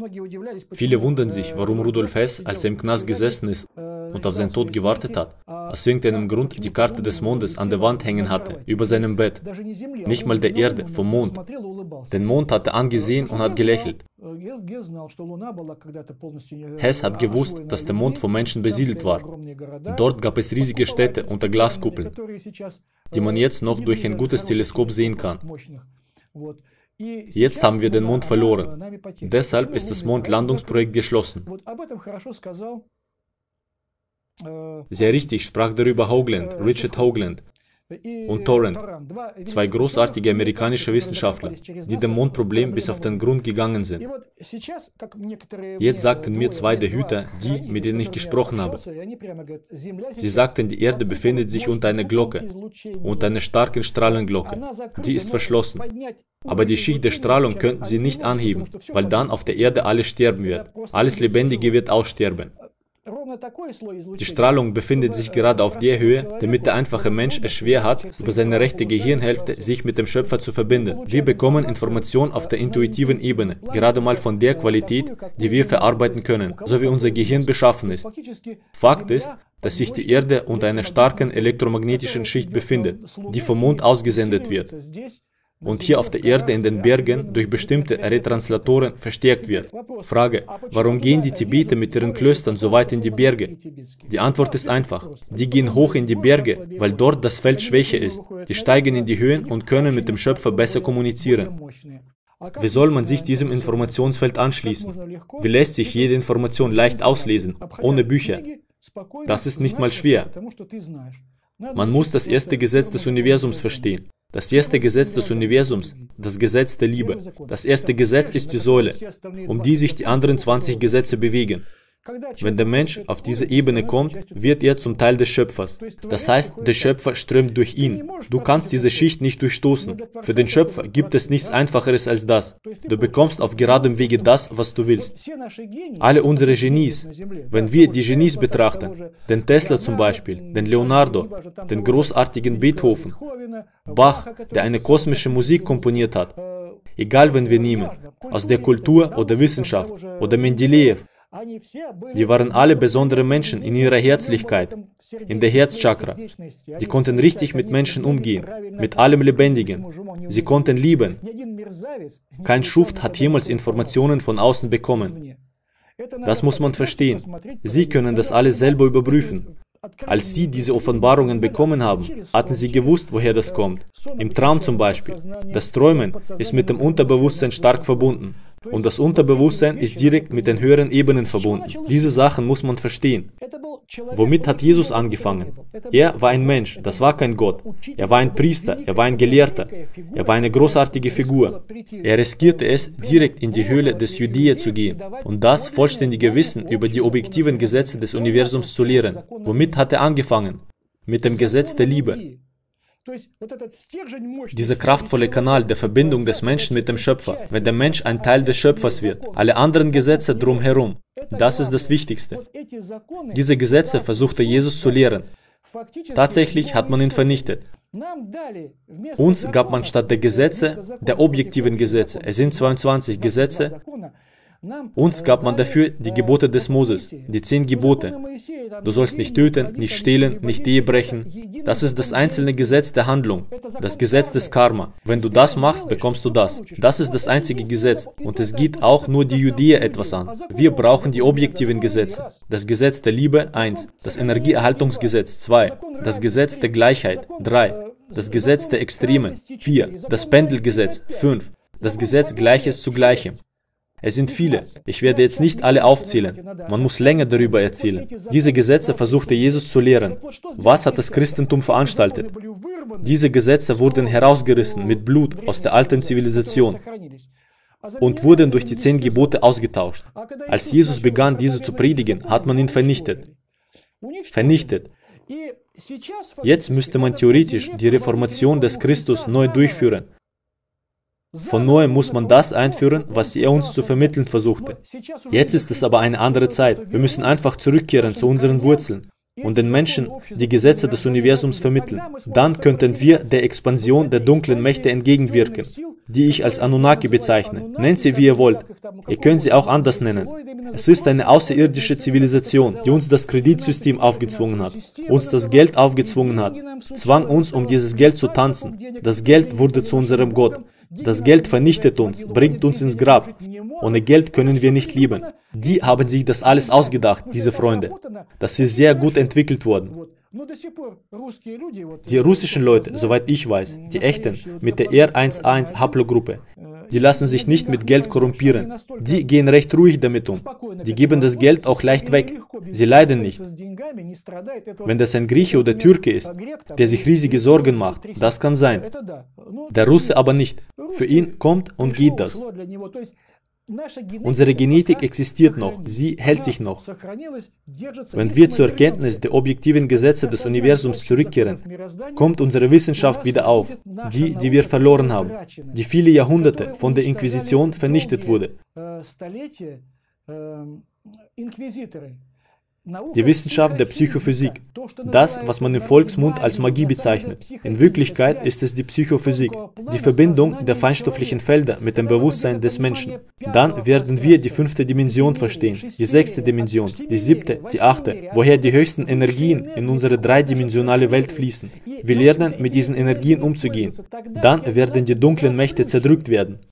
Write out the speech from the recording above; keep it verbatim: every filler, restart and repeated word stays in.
Viele wundern sich, warum Rudolf Hess, als er im Knast gesessen ist und auf seinen Tod gewartet hat, aus irgendeinem Grund die Karte des Mondes an der Wand hängen hatte, über seinem Bett. Nicht mal der Erde, vom Mond. Den Mond hat er angesehen und hat gelächelt. Hess hat gewusst, dass der Mond von Menschen besiedelt war. Dort gab es riesige Städte unter Glaskuppeln, die man jetzt noch durch ein gutes Teleskop sehen kann. Jetzt haben wir den Mond verloren. Deshalb ist das Mondlandungsprojekt geschlossen. Sehr richtig sprach darüber Hoagland, Richard Hoagland und Torrent, zwei großartige amerikanische Wissenschaftler, die dem Mondproblem bis auf den Grund gegangen sind. Jetzt sagten mir zwei der Hüter, die, mit denen ich gesprochen habe. Sie sagten, die Erde befindet sich unter einer Glocke, unter einer starken Strahlenglocke. Die ist verschlossen. Aber die Schicht der Strahlung könnten sie nicht anheben, weil dann auf der Erde alles sterben wird. Alles Lebendige wird aussterben. Die Strahlung befindet sich gerade auf der Höhe, damit der einfache Mensch es schwer hat, über seine rechte Gehirnhälfte sich mit dem Schöpfer zu verbinden. Wir bekommen Informationen auf der intuitiven Ebene, gerade mal von der Qualität, die wir verarbeiten können, so wie unser Gehirn beschaffen ist. Fakt ist, dass sich die Erde unter einer starken elektromagnetischen Schicht befindet, die vom Mond ausgesendet wird und hier auf der Erde in den Bergen durch bestimmte Retranslatoren verstärkt wird. Frage: Warum gehen die Tibeter mit ihren Klöstern so weit in die Berge? Die Antwort ist einfach. Die gehen hoch in die Berge, weil dort das Feld schwächer ist. Die steigen in die Höhen und können mit dem Schöpfer besser kommunizieren. Wie soll man sich diesem Informationsfeld anschließen? Wie lässt sich jede Information leicht auslesen, ohne Bücher? Das ist nicht mal schwer. Man muss das erste Gesetz des Universums verstehen. Das erste Gesetz des Universums, das Gesetz der Liebe. Das erste Gesetz ist die Säule, um die sich die anderen zwanzig Gesetze bewegen. Wenn der Mensch auf diese Ebene kommt, wird er zum Teil des Schöpfers. Das heißt, der Schöpfer strömt durch ihn. Du kannst diese Schicht nicht durchstoßen. Für den Schöpfer gibt es nichts Einfacheres als das. Du bekommst auf geradem Wege das, was du willst. Alle unsere Genies, wenn wir die Genies betrachten, den Tesla zum Beispiel, den Leonardo, den großartigen Beethoven, Bach, der eine kosmische Musik komponiert hat, egal wen wir nehmen, aus der Kultur oder Wissenschaft oder Mendeleev, die waren alle besondere Menschen in ihrer Herzlichkeit, in der Herzchakra. Die konnten richtig mit Menschen umgehen, mit allem Lebendigen. Sie konnten lieben. Kein Schuft hat jemals Informationen von außen bekommen. Das muss man verstehen. Sie können das alles selber überprüfen. Als sie diese Offenbarungen bekommen haben, hatten sie gewusst, woher das kommt. Im Traum zum Beispiel. Das Träumen ist mit dem Unterbewusstsein stark verbunden. Und das Unterbewusstsein ist direkt mit den höheren Ebenen verbunden. Diese Sachen muss man verstehen. Womit hat Jesus angefangen? Er war ein Mensch, das war kein Gott. Er war ein Priester, er war ein Gelehrter. Er war eine großartige Figur. Er riskierte es, direkt in die Höhle des Judäa zu gehen und das vollständige Wissen über die objektiven Gesetze des Universums zu lehren. Womit hat er angefangen? Mit dem Gesetz der Liebe. Dieser kraftvolle Kanal der Verbindung des Menschen mit dem Schöpfer, wenn der Mensch ein Teil des Schöpfers wird, alle anderen Gesetze drumherum, das ist das Wichtigste. Diese Gesetze versuchte Jesus zu lehren. Tatsächlich hat man ihn vernichtet. Uns gab man statt der Gesetze, der objektiven Gesetze, es sind zweiundzwanzig Gesetze, uns gab man dafür die Gebote des Moses, die zehn Gebote. Du sollst nicht töten, nicht stehlen, nicht Ehe brechen. Das ist das einzelne Gesetz der Handlung, das Gesetz des Karma. Wenn du das machst, bekommst du das. Das ist das einzige Gesetz und es geht auch nur die Judäer etwas an. Wir brauchen die objektiven Gesetze. Das Gesetz der Liebe, eins. Das Energieerhaltungsgesetz, zwei. Das Gesetz der Gleichheit, drei. Das Gesetz der Extremen, vier. Das Pendelgesetz, fünf. Das Gesetz Gleiches zu Gleichem. Es sind viele. Ich werde jetzt nicht alle aufzählen. Man muss länger darüber erzählen. Diese Gesetze versuchte Jesus zu lehren. Was hat das Christentum veranstaltet? Diese Gesetze wurden herausgerissen mit Blut aus der alten Zivilisation und wurden durch die zehn Gebote ausgetauscht. Als Jesus begann, diese zu predigen, hat man ihn vernichtet. Vernichtet. Jetzt müsste man theoretisch die Reformation des Christus neu durchführen. Von neuem muss man das einführen, was er uns zu vermitteln versuchte. Jetzt ist es aber eine andere Zeit. Wir müssen einfach zurückkehren zu unseren Wurzeln und den Menschen die Gesetze des Universums vermitteln. Dann könnten wir der Expansion der dunklen Mächte entgegenwirken. die ich als Anunnaki bezeichne. Nennt sie, wie ihr wollt. Ihr könnt sie auch anders nennen. Es ist eine außerirdische Zivilisation, die uns das Kreditsystem aufgezwungen hat, uns das Geld aufgezwungen hat, zwang uns, um dieses Geld zu tanzen. Das Geld wurde zu unserem Gott. Das Geld vernichtet uns, bringt uns ins Grab. Ohne Geld können wir nicht lieben. Die haben sich das alles ausgedacht, diese Freunde. Das ist sehr gut entwickelt worden. Die russischen Leute, soweit ich weiß, die echten, mit der R eins a eins Haplogruppe, die lassen sich nicht mit Geld korrumpieren. Die gehen recht ruhig damit um. Die geben das Geld auch leicht weg. Sie leiden nicht. Wenn das ein Grieche oder Türke ist, der sich riesige Sorgen macht, das kann sein. Der Russe aber nicht. Für ihn kommt und geht das. Unsere Genetik existiert noch, sie hält sich noch. Wenn wir zur Erkenntnis der objektiven Gesetze des Universums zurückkehren, kommt unsere Wissenschaft wieder auf, die, die wir verloren haben, die viele Jahrhunderte von der Inquisition vernichtet wurde. Die Wissenschaft der Psychophysik, das, was man im Volksmund als Magie bezeichnet. In Wirklichkeit ist es die Psychophysik, die Verbindung der feinstofflichen Felder mit dem Bewusstsein des Menschen. Dann werden wir die fünfte Dimension verstehen, die sechste Dimension, die siebte, die achte, woher die höchsten Energien in unsere dreidimensionale Welt fließen. Wir lernen, mit diesen Energien umzugehen. Dann werden die dunklen Mächte zerdrückt werden.